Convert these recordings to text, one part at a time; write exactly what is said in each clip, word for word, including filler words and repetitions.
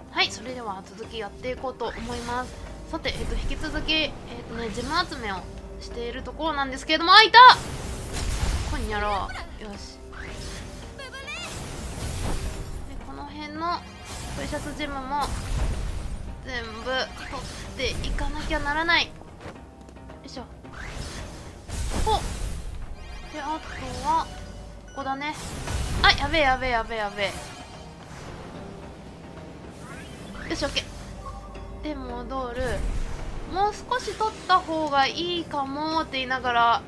はい、それでは続きやっていこうと思います。さて、えっと引き続き、えっとね、ジム集めをしているところなんですけれども、あ、いた。こんにゃろ。よし。で、この辺のプレシャスジムも全部取っていかなきゃならない。よいしょ。ほっ。で、あとはここだね。あ、やべえやべえやべえやべえ。よし、オッケー。で、戻る。もう少し取った方がいいかもって言いながら、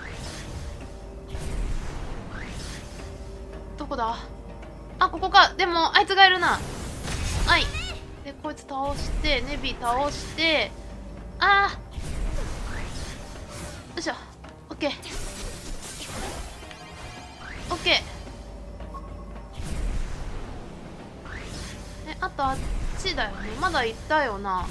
どこだ。あ、ここか。でもあいつがいるな。はい。で、こいつ倒して、ネビ倒して、あー、よいしょ。オッケーオッケー。え、あとあっちだよね。まだ行ったよな。ん、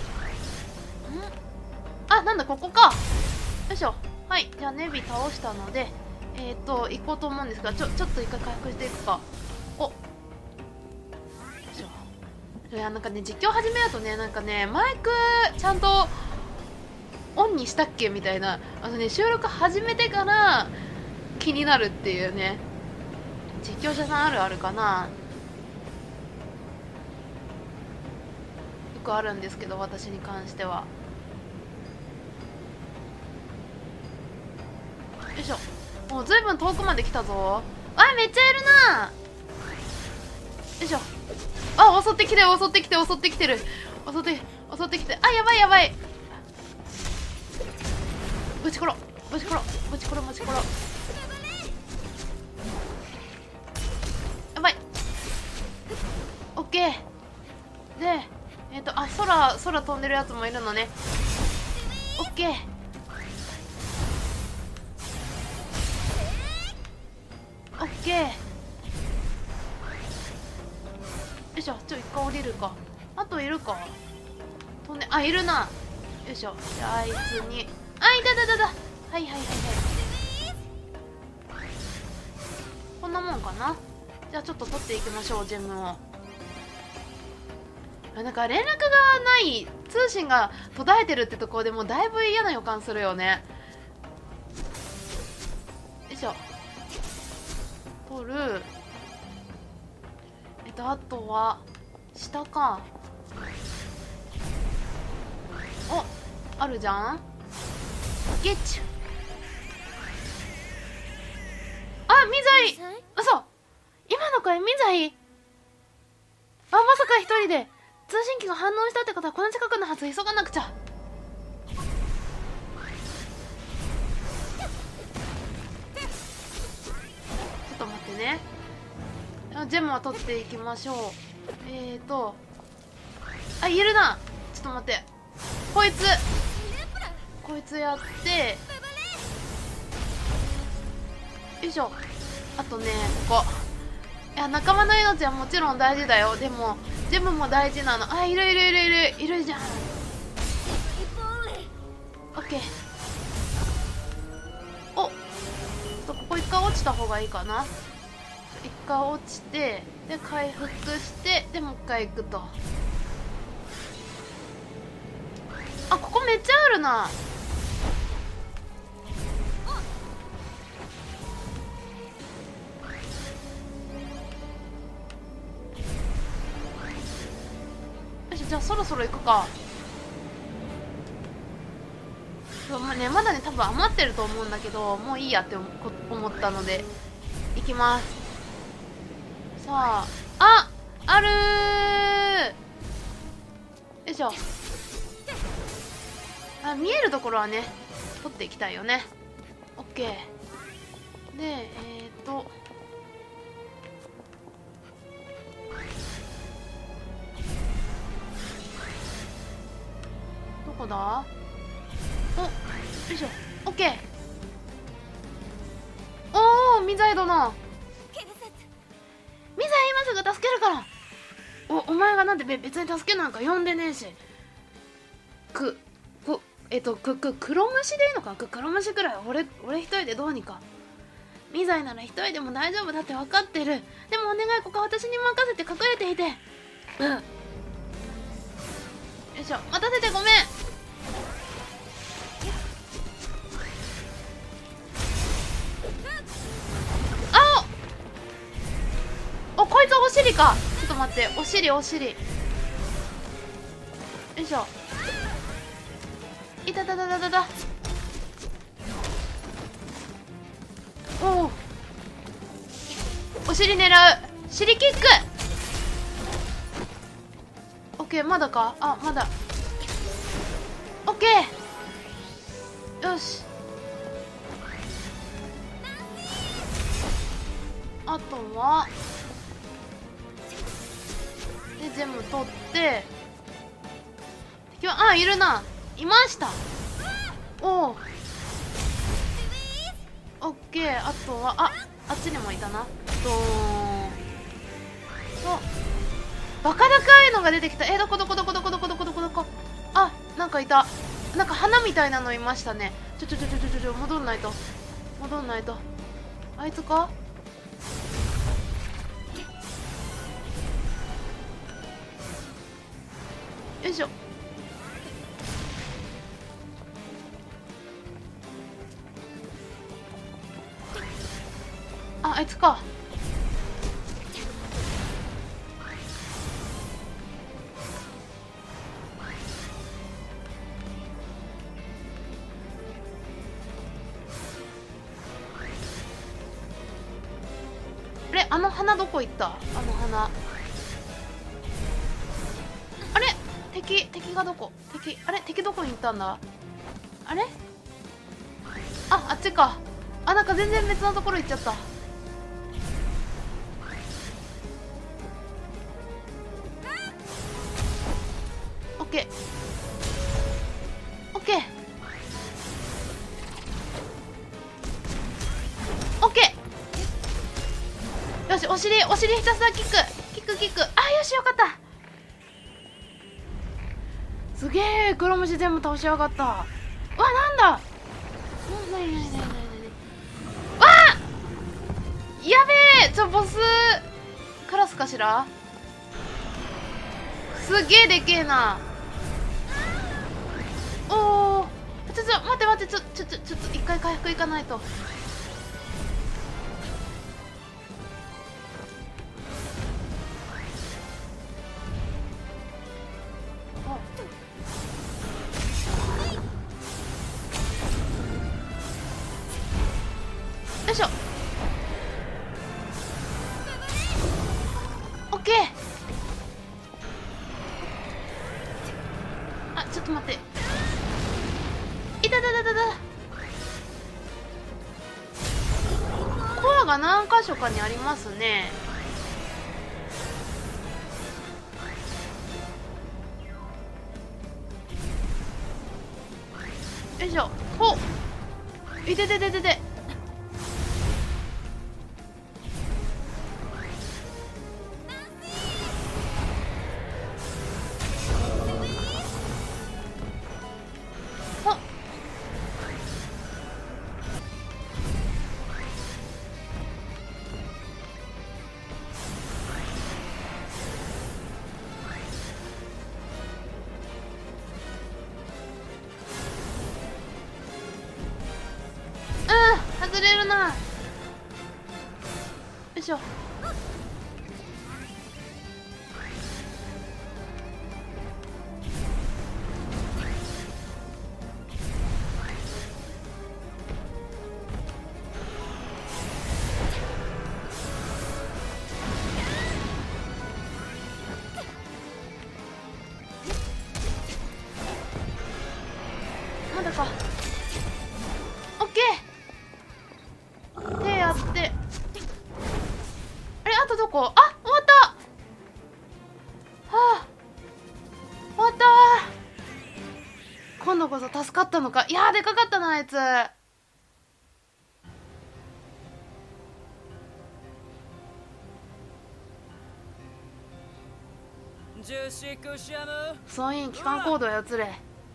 あ、なんだ、ここか。よいしょ。はい、じゃあネビ倒したので、えっと行こうと思うんですが、ちょちょっと一回回復していくか。お、よいしょ。いや、なんかね、実況始めるとね、なんかね、マイクちゃんとオンにしたっけみたいな、あのね、収録始めてから気になるっていうね、実況者さんあるあるかな。よくあるんですけど、私に関しては。よいしょ。もうずいぶん遠くまで来たぞ。あ、めっちゃいるな。よいしょ。あ、襲ってきて襲ってきて襲ってきてる。襲って襲ってきて、あ、やばいやばい。ぶちころぶちころぶちころぶちころ。やばい。オッケー。で、えっと、あ、空空飛んでるやつもいるのね。オッケー。オッケー。よいしょ。ちょ、一回降りるか。あといるか。飛んで、あ、いるな。よいしょ。じゃああいつに、あ、いたたたた。はいはいはいはい。こんなもんかな。じゃあちょっと取っていきましょう、ジェムを。なんか連絡がない、通信が途絶えてるってところでもうだいぶ嫌な予感するよね。よいしょ。取る。えっとあとは下か。お、あるじゃん。ゲッチュ。あ、ミザイ。嘘。今の声ミザイ。あ、まさか一人で通信機が反応したってことはこの近くのはず。急がなくちゃ。ちょっと待ってね。ジェムは取っていきましょう。えーとあ、いるな。ちょっと待って、こいつこいつやって、よいしょ。あとね、ここ、いや、仲間の命はもちろん大事だよ。でもジェムも大事なの。あ、いるいるいるいるいるじゃん。オッケー。おっと、ここ一回落ちた方がいいかな。一回落ちて、で回復して、でもう一回行くと。あ、ここめっちゃあるな。よし、じゃあそろそろ行くか。まあね、まだね、多分余ってると思うんだけど、もういいやって思ったので行きます。さあ、あ、あるー。よいしょ。あ、見えるところはね取っていきたいよね。オッケー。で、えーとどこだ。お、よいしょ。オッケー。おお、ミザイ殿。ミザイ今すぐ助けるから。お、お前がなんて別に助けなんか呼んでねえし。くくえっとくく黒虫でいいのか。く黒虫くらい俺俺一人でどうにか。ミザイなら一人でも大丈夫だって分かってる。でもお願い、ここは私に任せて隠れていて。うん。 よいしょ、待たせてごめん。あお、お、こいつお尻か。ちょっと待って、お尻お尻。よいしょ。いたたたたたた。おお、お尻狙う。尻キック。オッケー、まだか。あ、まだ。オッケー、よし。あとはで全部取って、敵は、あ、いるな、いました。おお、オッケー。あとは、あ、あっちにもいたな。ドーンと、バカ高いのが出てきた。えー、どこどこどこどこどこどこどこどこ。あ、なんかいた。なんか花みたいなのいましたね。ちょちょちょちょちょちょ、戻んないと戻んないと。あいつか。よいしょ。あ、あいつか。あれ、あの花どこ行った。あの花。あれ、敵敵がどこ。敵、あれ、敵どこに行ったんだ。あれ、あ、あっちか。あ、なんか全然別のところ行っちゃった。オッケーオッケーオッケー。よし、お尻お尻ひたすらキックキックキック。あ、よし、よかった。すげえ、黒虫全部倒しやがった。うわ、なんだ。なになになになになに。わあ、やべえ。ちょ、ボスクラスかしら。すげえでけえな。おお、ちょちょ待って待って、ちょちょちょちょっと一回回復いかないと。よいしょ。オッケー。あ、ちょっと待って。いたたたたた。コアが何箇所かにありますね。よいしょ。ほっ、いててててて。ほっ、うん、外れるな。よいしょ。まだか。オッケー。手やって。あれ、あとどこ。あ、終わった。はあ、終わった。今度こそ助かったのか。いやー、でかかったな、あいつ。総員機関コードを操れ。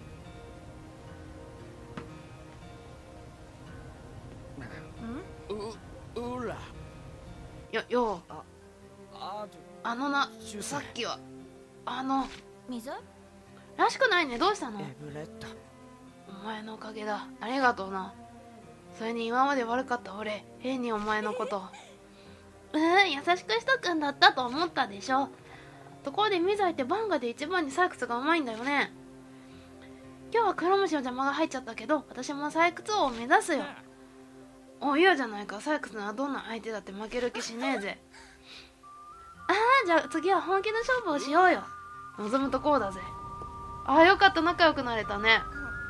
よ、よう、あのな、さっきはあの水？ らしくないね。どうしたの？お前のおかげだ。ありがとうな。それに今まで悪かった俺、変にお前のことうん、優しくしとくんだったと思ったでしょ。ところでミザイってバンガで一番に採掘がうまいんだよね。今日は黒虫の邪魔が入っちゃったけど、私も採掘王を目指すよ。お、いやじゃないか。採掘ならどんな相手だって負ける気しねえぜ。ああ、じゃあ次は本気の勝負をしようよ。望むとこうだぜ。ああ、よかった。仲良くなれたね。ん？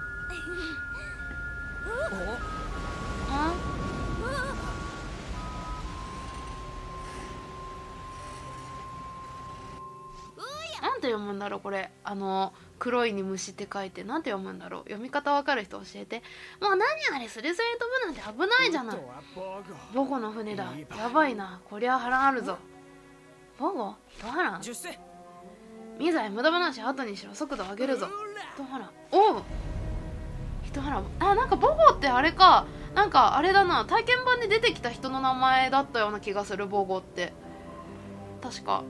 なんて読むんだろうこれ。あの黒いに虫って書いてなんて読むんだろう。読み方わかる人教えて。もう何あれ、スレスレ飛ぶなんて危ないじゃない。ボゴの船だ。やばいな。こりゃ波乱あるぞ。ボゴ？一波乱？ミザイ、無駄話後にしろ。速度上げるぞ。一波乱。おう、一波乱。あ、なんかボゴってあれか。なんかあれだな、体験版で出てきた人の名前だったような気がする。ボゴって確か。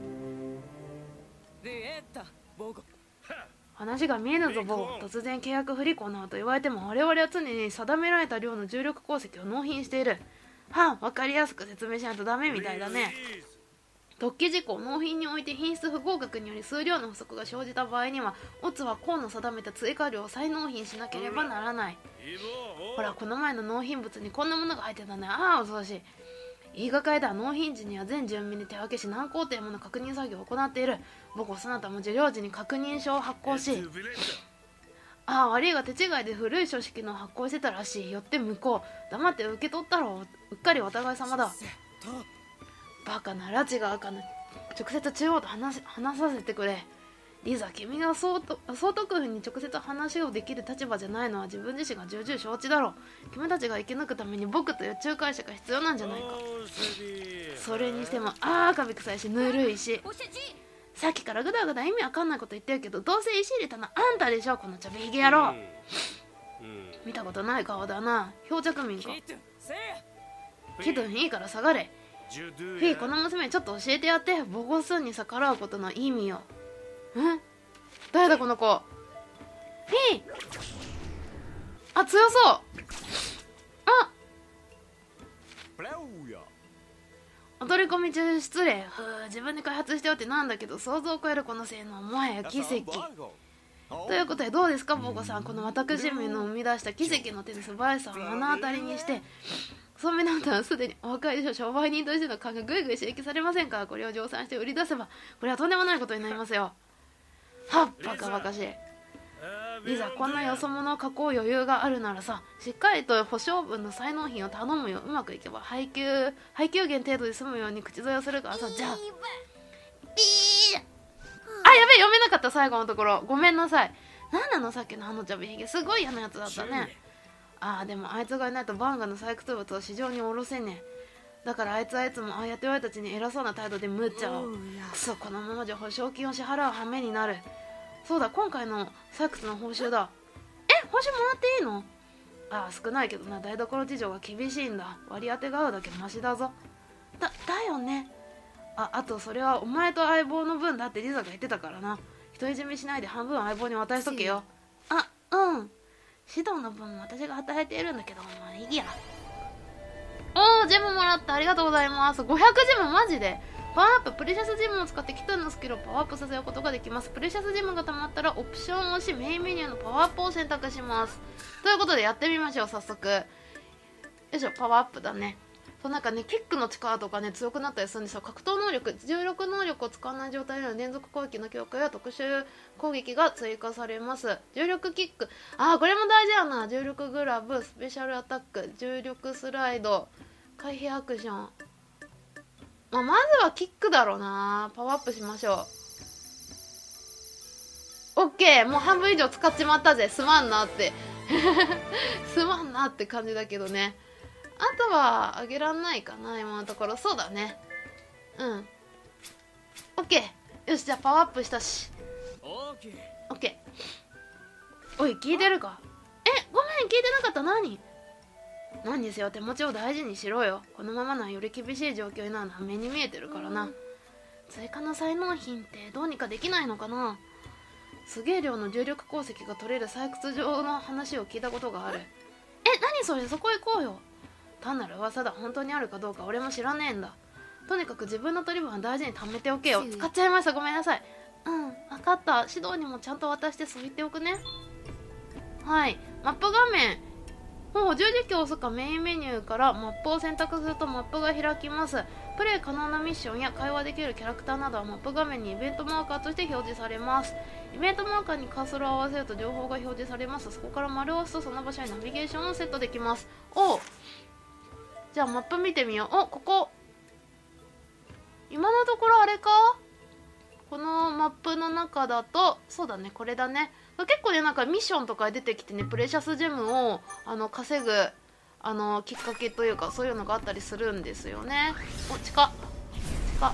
話が見えぬぞボゴ。突然契約不履行などと言われても我々は常に定められた量の重力鉱石を納品している。はあ、分かりやすく説明しないとダメみたいだね。特記事項、納品において品質不合格により数量の不足が生じた場合にはオツは項の定めた追加量を再納品しなければならない。ほら、この前の納品物にこんなものが入ってたね。ああ、恐ろしい。言いがかりだ。納品時には全住民に手分けし何工程もの確認作業を行っている。僕そなたも受領時に確認書を発行し、ああ、悪いが手違いで古い書式の発行してたらしい。よって向こう黙って受け取ったろう。うっかりお互い様だ。バカな、拉致があかん。直接中央と話話させてくれ。リザ、君が総督府に直接話をできる立場じゃないのは自分自身が重々承知だろう。君たちが生き抜くために僕という仲介者が必要なんじゃないか。それにしても、ああ、カビ臭いしぬるいし。さっきからぐだぐだ意味わかんないこと言ってるけど、どうせ石入れたのあんたでしょ、このちょびひげ野郎。見たことない顔だな。漂着民か。キトン、いいから下がれ。フィー、この娘にちょっと教えてやって。ボゴスンに逆らうことの意味を。ん？誰だこの子。フィー、あ、強そう。あ、お取り込み中失礼。ふう、自分で開発しておってなんだけど、想像を超えるこの性能はもはや奇跡。ということでどうですかボゴさん。この私めの生み出した奇跡の手の素早さを目の当たりにして、そうめなんたはすでにお若いでしょ。商売人としての勘がぐいぐい刺激されませんか。これを量産して売り出せばこれはとんでもないことになりますよ。はっ、バカバカしい。リザ、こんなよそ者を囲う余裕があるならさ、しっかりと保証分の再納品を頼むよ。うまくいけば配給配給源程度で済むように口添えをするからさ。じゃあ、ピー、あ、やべえ、読めなかった。最後のところごめんなさい。なんなのさっきのあのちゃびひげ、すごい嫌なやつだったね。ああ、でもあいつがいないとバンガの採掘物を市場に下ろせねえ。だからあいつはいつもああやって俺たちに偉そうな態度で無茶を。くそ、このままじゃ保証金を支払う羽目になる。そうだ、今回の採掘の報酬だ。え、報酬もらっていいの？ああ、少ないけどな。台所事情が厳しいんだ。割り当てが合うだけマシだぞ。だ、だよね。あ、あとそれはお前と相棒の分だってリザが言ってたからな。独り占めしないで半分相棒に渡しとけよ。あ、うん。指導の分私が働いているんだけど、まあいいや。おー、ジェムもらった。ありがとうございます。ごひゃくジェムマジで。パワーアップ、プレシャスジェムを使ってキトンのスキルをパワーアップさせることができます。プレシャスジェムが溜まったらオプションを押しメインメニューのパワーアップを選択します。ということでやってみましょう、早速。よいしょ、パワーアップだね。そう、なんかね、キックの力とかね、強くなったりするんですよ。格闘能力、重力能力を使わない状態での連続攻撃の強化や特殊攻撃が追加されます。重力キック、あー、これも大事やな。重力グラブ、スペシャルアタック、重力スライド、回避アクション。まあ、まずはキックだろうな。パワーアップしましょう。オッケー、もう半分以上使っちまったぜ。すまんなってすまんなって感じだけどね。あとはあげらんないかな今のところ。そうだね、うん、オッケー。よし、じゃあパワーアップしたし、オッケー。おい、聞いてるか？え、ごめん、聞いてなかった。何何にせよ手持ちを大事にしろよ。このままのはより厳しい状況になるのは目に見えてるからな。追加の再納品ってどうにかできないのかな。 すげえ量の重力鉱石が取れる採掘場の話を聞いたことがある。え、何それ、そこ行こうよ。単なる噂だ。本当にあるかどうか俺も知らねえんだ。とにかく自分の取り分は大事に貯めておけよ。使っちゃいました、ごめんなさい。うん、分かった。指導にもちゃんと渡してそう言っておくね。はい、マップ画面。もう十字キーを押すかメインメニューからマップを選択するとマップが開きます。プレイ可能なミッションや会話できるキャラクターなどはマップ画面にイベントマーカーとして表示されます。イベントマーカーにカーソルを合わせると情報が表示されます。そこから丸を押すとその場所にナビゲーションをセットできます。おう、じゃあマップ見てみよう。お、ここ今のところあれか、このマップの中だとそうだね、これだね。結構ね、なんかミッションとか出てきてね、プレシャスジェムをあの稼ぐあのきっかけというか、そういうのがあったりするんですよね。お、近っ近っ。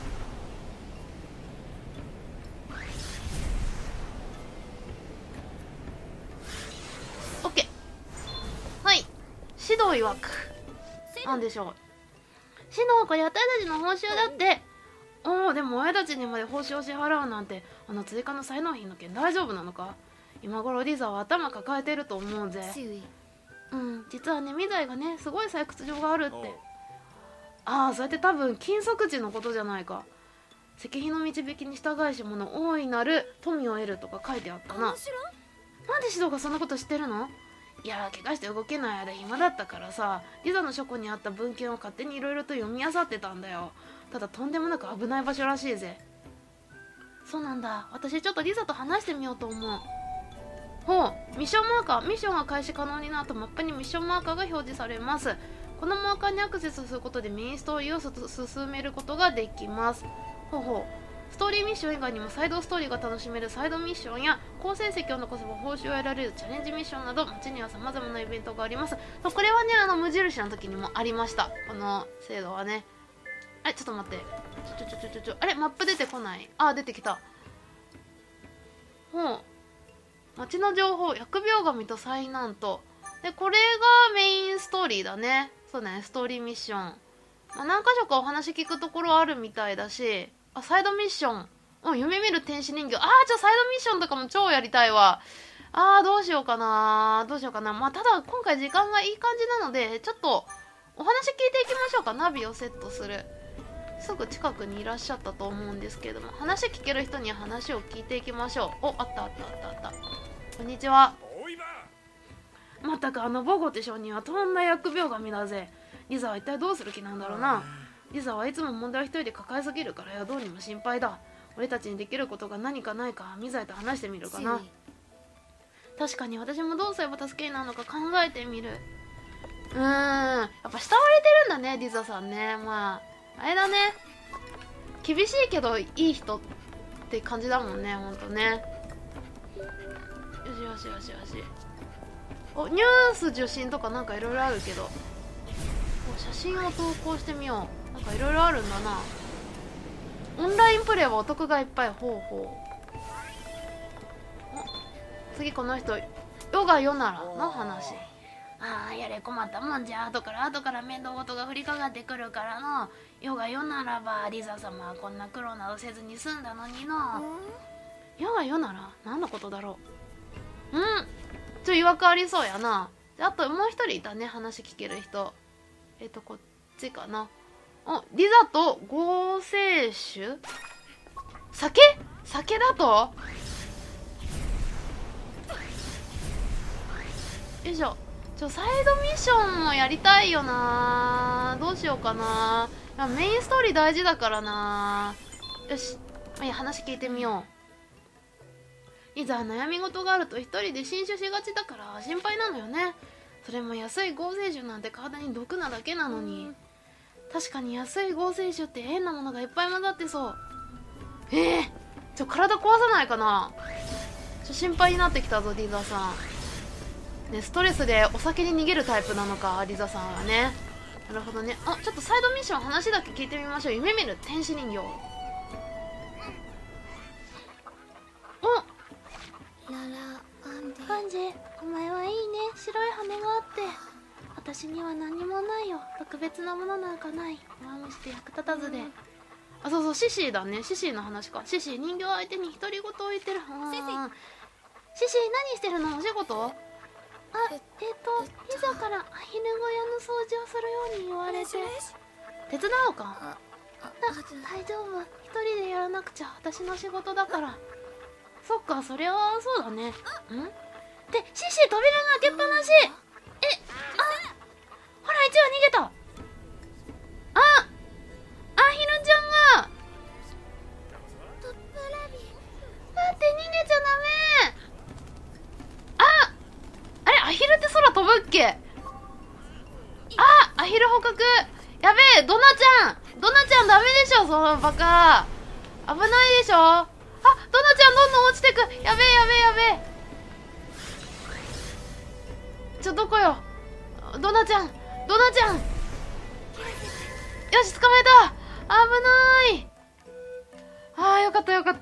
オッケー。はい、指導曰くなんでしょう。指導、これ私たちの報酬だって。おお、でも親たちにまで報酬を支払うなんて、あの追加の才能品の件大丈夫なのか。今頃リザは頭抱えてると思うぜ。うん、実はね、未来がね、すごい採掘場があるって。ああ、そうやって多分金属地のことじゃないか。石碑の導きに従いし者大いなる富を得るとか書いてあったな。なんで指導がそんなこと知ってるの？いやー、怪我して動けない間暇だったからさ、リザの書庫にあった文献を勝手にいろいろと読み漁ってたんだよ。ただとんでもなく危ない場所らしいぜ。そうなんだ。私ちょっとリザと話してみようと思う。ほう、ミッションマーカー。ミッションが開始可能になるとマップにミッションマーカーが表示されます。このマーカーにアクセスすることでメインストーリーを進めることができます。ほうほう。ストーリーミッション以外にもサイドストーリーが楽しめるサイドミッションや好成績を残せば報酬を得られるチャレンジミッションなど、街には様々なイベントがあります。これはね、あの無印の時にもありました、この制度はね。あれ、ちょっと待って、ちょちょちょちょちょ、あれ、マップ出てこない。あ、出てきた。ほう、街の情報、疫病神と災難と。で、これがメインストーリーだね。そうだね、ストーリーミッション。まあ、何箇所かお話聞くところあるみたいだし、あ、サイドミッション。うん、夢見る天使人形。あー、じゃあサイドミッションとかも超やりたいわ。あー、どうしようかなどうしようかな。まあ、ただ今回時間がいい感じなので、ちょっとお話聞いていきましょうか。ナビをセットする。すぐ近くにいらっしゃったと思うんですけれども、話聞ける人には話を聞いていきましょう。お、あったあったあったあった。こんにちは。まったくあのボゴテ少年はとんだ疫病神だぜ。リザは一体どうする気なんだろうな。リザはいつも問題を一人で抱えすぎるからよ、どうにも心配だ。俺たちにできることが何かないかミザイと話してみるかな。確かに私もどうすれば助けになるのか考えてみる。うーん、やっぱ慕われてるんだね、リザさんね。まああれだね、厳しいけどいい人って感じだもんね、ほんとね。よしよしよしよし。お、ニュース受信とかなんかいろいろあるけど、お、写真を投稿してみよう。なんかいろいろあるんだな。オンラインプレイはお得がいっぱい。ほうほう。お、次この人、世が世ならの話。ああ、やれ困ったもんじゃ。後から後から面倒事が降りかかってくるからの。世が世ならばリザ様はこんな苦労などせずに済んだのにの。世が世なら何のことだろう。うん、ちょっと違和感ありそうやな。あともう一人いたね、話聞ける人。えっとこっちかな。お、リザと合成酒。酒酒だと。よいしょ。ちょ、サイドミッションもやりたいよな。どうしようかな。メインストーリー大事だからな。よし、まあ、いいや、話聞いてみよう。いざ悩み事があると一人で進酒しがちだから心配なのよね。それも安い合成酒なんて体に毒なだけなのに。確かに安い合成酒って変なものがいっぱい混ざってそう。ええー、ちょ、体壊さないかな。ちょ、心配になってきたぞ、リザさん。ね、ストレスでお酒に逃げるタイプなのか、リザさんはね。なるほどね。あ、ちょっとサイドミッション話だけ聞いてみましょう。夢見る天使人形。お、カンジ、お前はいいね。白い羽があって。私には何もないよ。特別なものなんかない。弱虫で役立たずで。あ、そうそう、シシーだね。シシーの話か。シシー、人形相手に独り言を言ってる。うん、 シシ何してるの？お仕事？あ、えっとピザからアヒル小屋の掃除をするように言われて。手伝おうか？大丈夫、一人でやらなくちゃ私の仕事だから。そっか、それはそうだね。ん？で、シシ扉が開けっぱなし。え、あ、ほらいちわ逃げた。あ、アヒルちゃんが。待って、逃げちゃダメ。あ、あれアヒルって空飛ぶっけ？あ、アヒル捕獲。やべえ、ドナちゃんドナちゃんダメでしょ、そのバカ。危ないでしょ。あ、ドナちゃんどんどん落ちてく。やべえやべえやべえ。ちょ、どこよ。ドナちゃんドナちゃん。よし、捕まえた。危ない。あー、よかったよかった。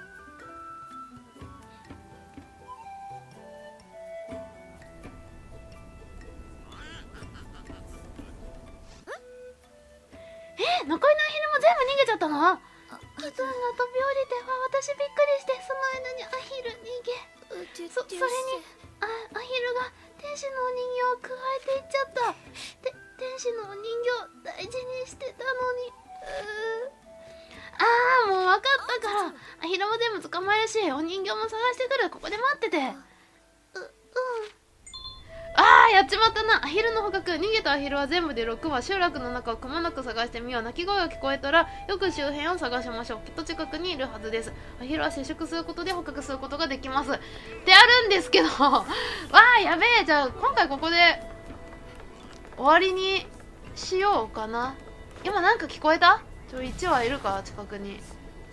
え、残りのアヒルも全部逃げちゃったの？キツンが飛び降りて、わ、私びっくりして、その間にアヒル逃げ。そ、それに、あ、アヒルが天使のお人形をくわえていっちゃった。で、天使のお人形大事にしてたのに。うー。あー、もう分かったから。アヒルも全部捕まえるし、お人形も探してくる。ここで待ってて。う、うん。あー、やっちまったな。アヒルの捕獲。逃げたアヒルは全部でろくわ。集落の中をくまなく探してみよう。鳴き声が聞こえたらよく周辺を探しましょう。きっと近くにいるはずです。アヒルは接触することで捕獲することができますってあるんですけどわー、やべえ。じゃあ今回ここで終わりにしようかな。今なんか聞こえた？ちょ、いちわいるか近くに。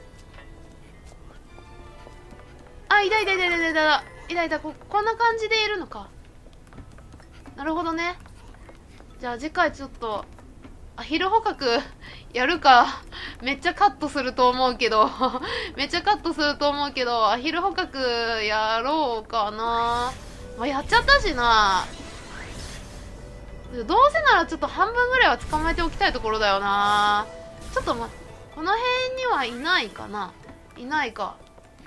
あ、いたいたいたいたいたいたいたいた。こ、こんな感じでいるのか。なるほどね。じゃあ次回ちょっとアヒル捕獲やるか。めっちゃカットすると思うけどめっちゃカットすると思うけど、アヒル捕獲やろうかな。まあ、やっちゃったしな。どうせならちょっと半分ぐらいは捕まえておきたいところだよな。ちょっとま、この辺にはいないかな。いないか。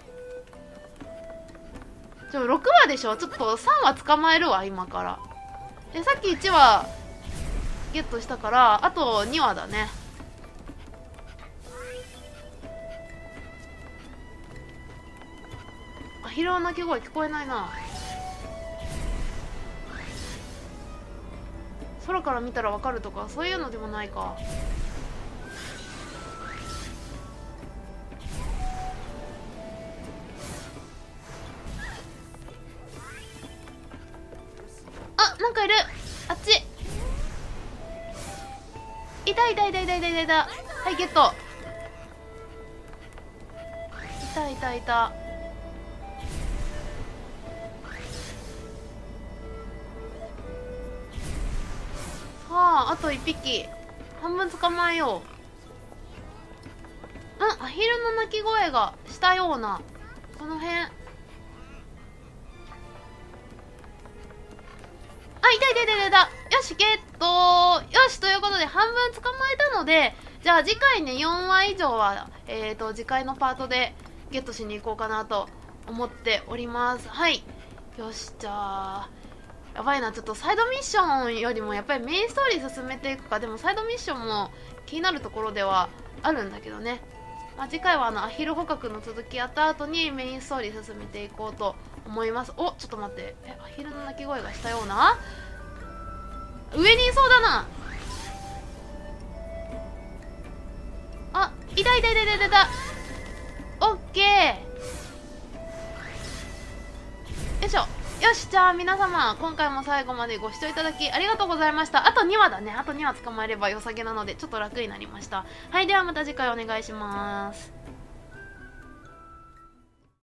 ちょ、ろくわでしょ。ちょっとさんわ捕まえるわ今から。で、さっきいちわゲットしたからあとにわだね。アヒルの鳴き声聞こえないな。空から見たらわかるとかそういうのでもないか。あ、なんかいる。あっち。いたいたいたいたいたいたいた。はい、ゲット。いたいたいた。さあ、あといっぴき。半分捕まえよう。うん、アヒルの鳴き声がしたような。この辺。あ、いたいたいたいたいた。よし、ゲット。よし、ということで半分捕まえたので、じゃあ次回ね、よんわ以上は、えーと、次回のパートでゲットしに行こうかなと思っております。はい。よし、じゃあ、やばいな。ちょっとサイドミッションよりもやっぱりメインストーリー進めていくか。でもサイドミッションも気になるところではあるんだけどね。まあ、次回はあのアヒル捕獲の続きやった後にメインストーリー進めていこうと思います。お、ちょっと待って。え、アヒルの鳴き声がしたような。上にいそうだな。あ、いたいたいたいたいたいた。オッケー。よいしょ。よし、じゃあ皆様今回も最後までご視聴いただきありがとうございました。あとにわだね。あとにわ捕まえれば良さげなのでちょっと楽になりました。はい、ではまた次回お願いします。